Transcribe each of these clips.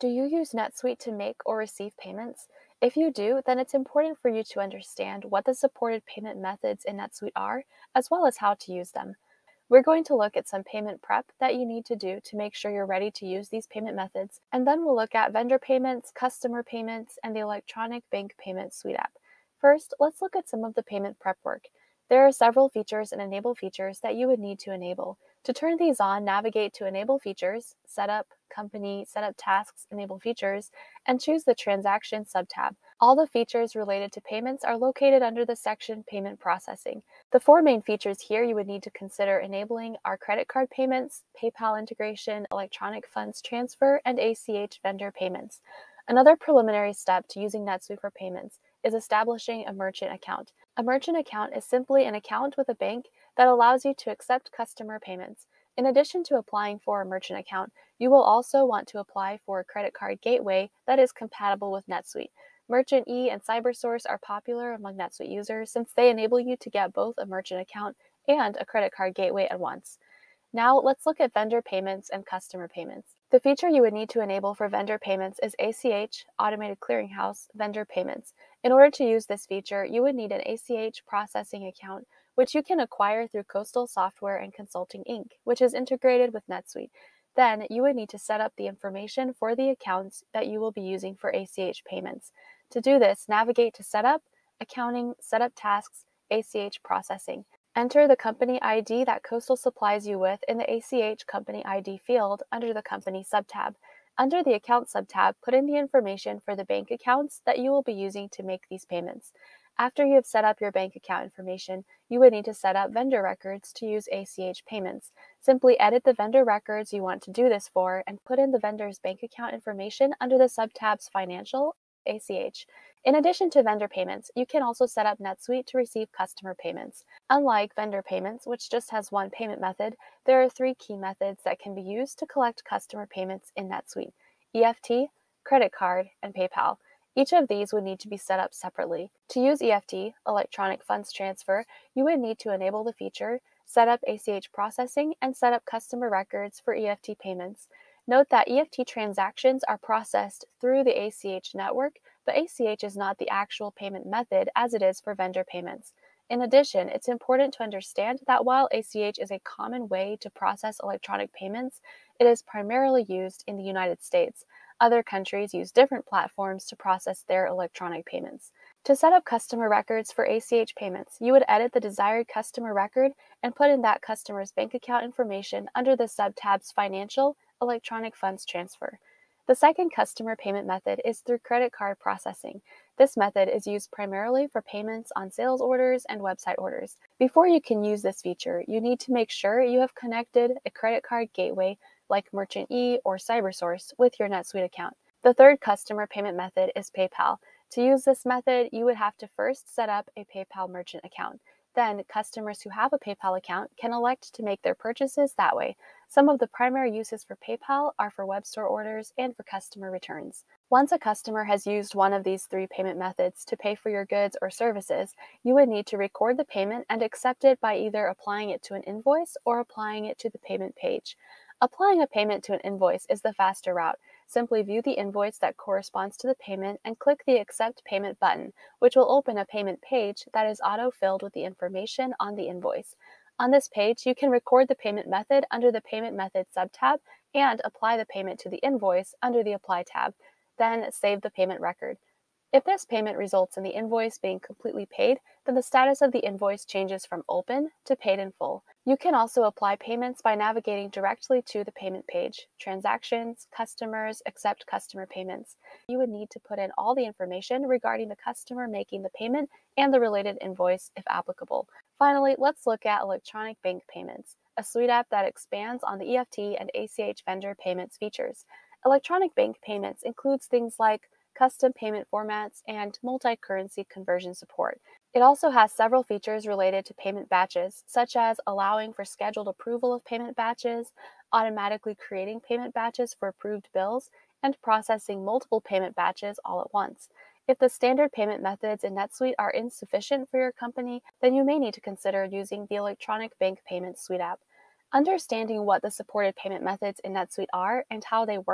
Do you use NetSuite to make or receive payments? If you do, then it's important for you to understand what the supported payment methods in NetSuite are, as well as how to use them. We're going to look at some payment prep that you need to do to make sure you're ready to use these payment methods, and then we'll look at vendor payments, customer payments, and the electronic bank payment SuiteRep. First, let's look at some of the payment prep work. There are several features and enable features that you would need to enable. To turn these on, navigate to Enable Features, Setup, Company, Setup Tasks, Enable Features, and choose the Transaction subtab. All the features related to payments are located under the section Payment Processing. The four main features here you would need to consider enabling are credit card payments, PayPal integration, electronic funds transfer, and ACH vendor payments. Another preliminary step to using NetSuite for payments is establishing a merchant account. A merchant account is simply an account with a bank that allows you to accept customer payments. In addition to applying for a merchant account, you will also want to apply for a credit card gateway that is compatible with NetSuite. Merchant E and CyberSource are popular among NetSuite users since they enable you to get both a merchant account and a credit card gateway at once. Now let's look at vendor payments and customer payments. The feature you would need to enable for vendor payments is ACH, Automated Clearinghouse, Vendor Payments. In order to use this feature, you would need an ACH processing account, which you can acquire through Coastal Software and Consulting Inc., which is integrated with NetSuite. Then you would need to set up the information for the accounts that you will be using for ACH payments. To do this, navigate to Setup, Accounting, Setup Tasks, ACH Processing. Enter the company ID that Coastal supplies you with in the ACH Company ID field under the Company subtab. Under the Account subtab, put in the information for the bank accounts that you will be using to make these payments. After you have set up your bank account information, you would need to set up vendor records to use ACH payments. Simply edit the vendor records you want to do this for and put in the vendor's bank account information under the subtabs Financial, ACH. In addition to vendor payments, you can also set up NetSuite to receive customer payments. Unlike vendor payments, which just has one payment method, there are three key methods that can be used to collect customer payments in NetSuite: EFT, credit card, and PayPal. Each of these would need to be set up separately. To use EFT, electronic funds transfer, you would need to enable the feature, set up ACH processing, and set up customer records for EFT payments. Note that EFT transactions are processed through the ACH network, but ACH is not the actual payment method as it is for vendor payments. In addition, it's important to understand that while ACH is a common way to process electronic payments, it is primarily used in the United States. Other countries use different platforms to process their electronic payments. To set up customer records for ACH payments, you would edit the desired customer record and put in that customer's bank account information under the subtabs Financial, Electronic Funds Transfer. The second customer payment method is through credit card processing. This method is used primarily for payments on sales orders and website orders. Before you can use this feature, you need to make sure you have connected a credit card gateway like Merchant E or CyberSource with your NetSuite account. The third customer payment method is PayPal. To use this method, you would have to first set up a PayPal merchant account. Then, customers who have a PayPal account can elect to make their purchases that way. Some of the primary uses for PayPal are for web store orders and for customer returns. Once a customer has used one of these three payment methods to pay for your goods or services, you would need to record the payment and accept it by either applying it to an invoice or applying it to the payment page. Applying a payment to an invoice is the faster route. Simply view the invoice that corresponds to the payment and click the Accept Payment button, which will open a payment page that is auto-filled with the information on the invoice. On this page, you can record the payment method under the Payment Method subtab and apply the payment to the invoice under the Apply tab, then save the payment record. If this payment results in the invoice being completely paid, then the status of the invoice changes from open to paid in full. You can also apply payments by navigating directly to the payment page, Transactions, Customers, Accept Customer Payments. You would need to put in all the information regarding the customer making the payment and the related invoice if applicable. Finally, let's look at electronic bank payments, a SuiteRep that expands on the EFT and ACH vendor payments features. Electronic bank payments includes things like custom payment formats, and multi-currency conversion support. It also has several features related to payment batches, such as allowing for scheduled approval of payment batches, automatically creating payment batches for approved bills, and processing multiple payment batches all at once. If the standard payment methods in NetSuite are insufficient for your company, then you may need to consider using the Electronic Bank Payment SuiteRep. Understanding what the supported payment methods in NetSuite are and how they work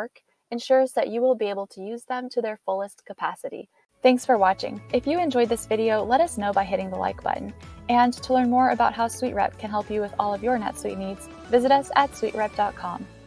ensures that you will be able to use them to their fullest capacity. Thanks for watching. If you enjoyed this video, let us know by hitting the like button. And to learn more about how SuiteRep can help you with all of your NetSuite needs, visit us at SuiteRep.com.